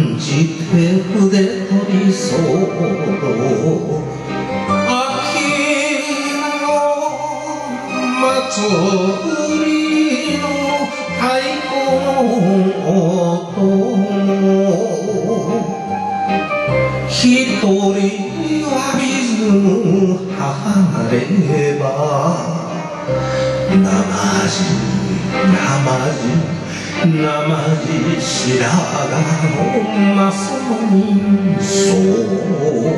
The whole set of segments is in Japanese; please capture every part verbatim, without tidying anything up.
じて筆取りそう秋の祭りの太鼓の音一人はびず離ればなまじなまじなまじ白髪のまそに候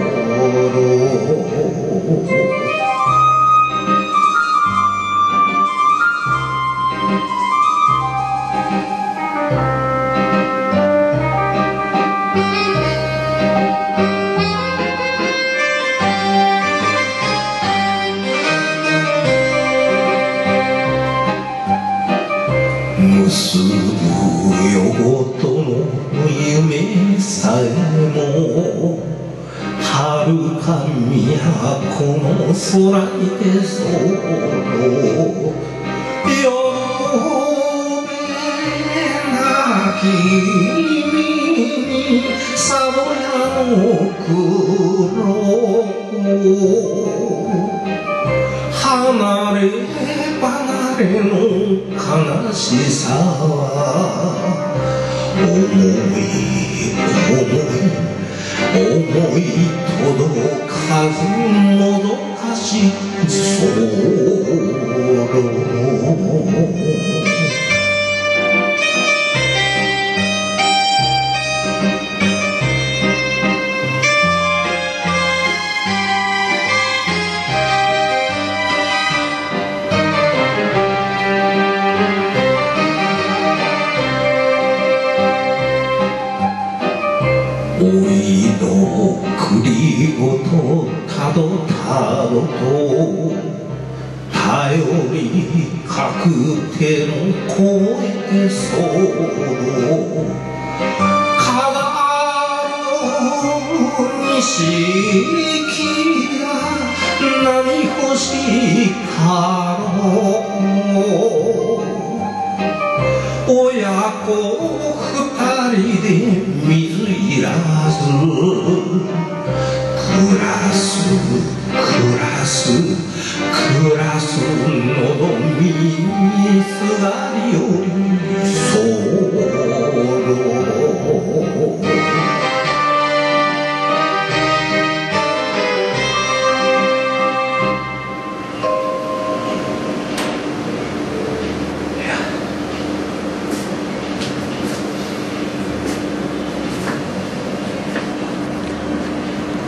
結ぶよとの夢さえも遥か都の空にてそう夜なきにさぼやの黒離れ離れの悲しさは思い思い思い届かずもどかしおいの栗ごとたどたどと頼り確定の声でそうかがる錦が波干しかろう親子二人で